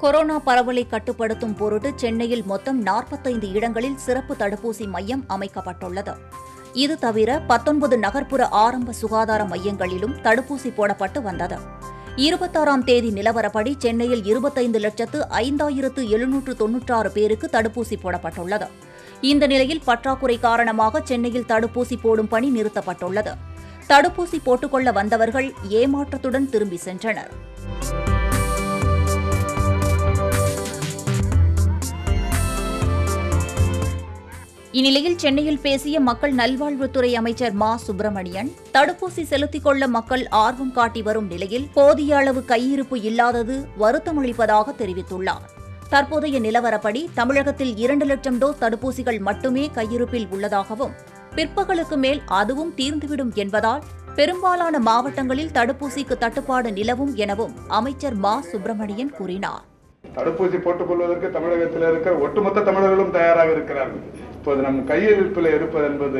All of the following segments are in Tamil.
கொரோனா பரவலை கட்டுப்படுத்தும் பொருட்டு சென்னையில் மொத்தம் 45 இடங்களில் சிறப்பு தடுப்பூசி மையம் அமைக்கப்பட்டுள்ளது. இது தவிர 19 நகர்ப்புற ஆரம்ப சுகாதார மையங்களிலும் தடுப்பூசி போடப்பட்டு வந்தது. 26ஆம் தேதி நிலவரப்படி சென்னையில் 25,05,796 பேருக்கு தடுப்பூசி போடப்பட்டுள்ளது. இந்த நிலையில் பற்றாக்குறை காரணமாக சென்னையில் தடுப்பூசி போடும் பணி நிறுத்தப்பட்டுள்ளது. தடுப்பூசி போட்டுக்கொள்ள வந்தவர்கள் ஏமாற்றத்துடன் திரும்பி சென்றனர். இந்நிலையில் சென்னையில் பேசிய மக்கள் நல்வாழ்வுத்துறை அமைச்சர் மா. சுப்பிரமணியன், தடுப்பூசி செலுத்திக் கொள்ள மக்கள் ஆர்வம் காட்டி வரும் நிலையில் போதிய அளவு கையிருப்பு இல்லாதது வருத்தமளிப்பதாக தெரிவித்துள்ளார். தற்போதைய நிலவரப்படி தமிழகத்தில் 2 லட்சம் டோஸ் தடுப்பூசிகள் மட்டுமே கையிருப்பில் உள்ளதாகவும், பிற்பகலுக்கு மேல் அதுவும் தீர்ந்துவிடும் என்பதால் பெரும்பாலான மாவட்டங்களில் தடுப்பூசிக்கு தட்டுப்பாடு நிலவும் எனவும் அமைச்சர் மா. சுப்பிரமணியன் கூறினார். தடுப்பூசி போட்டுக் கொள்வதற்கு தமிழகத்தில் இருக்கிற ஒட்டுமொத்த தமிழர்களும் தயாராக இருக்கிறார்கள். இப்போது நம் கையிருப்பில் இருப்பது என்பது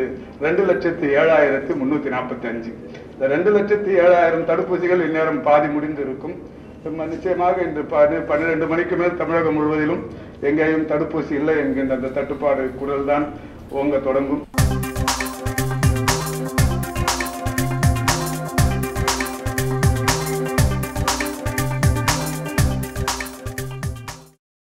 2,07,345. இந்த 2,07,000 தடுப்பூசிகள் இந்நேரம் பாதி முடிந்திருக்கும். நிச்சயமாக இன்று 12 மணிக்கு மேல் தமிழகம் முழுவதிலும் எங்கேயும் தடுப்பூசி இல்லை என்கின்ற அந்த தட்டுப்பாடு குரல் தான் ஓங்க தொடங்கும்.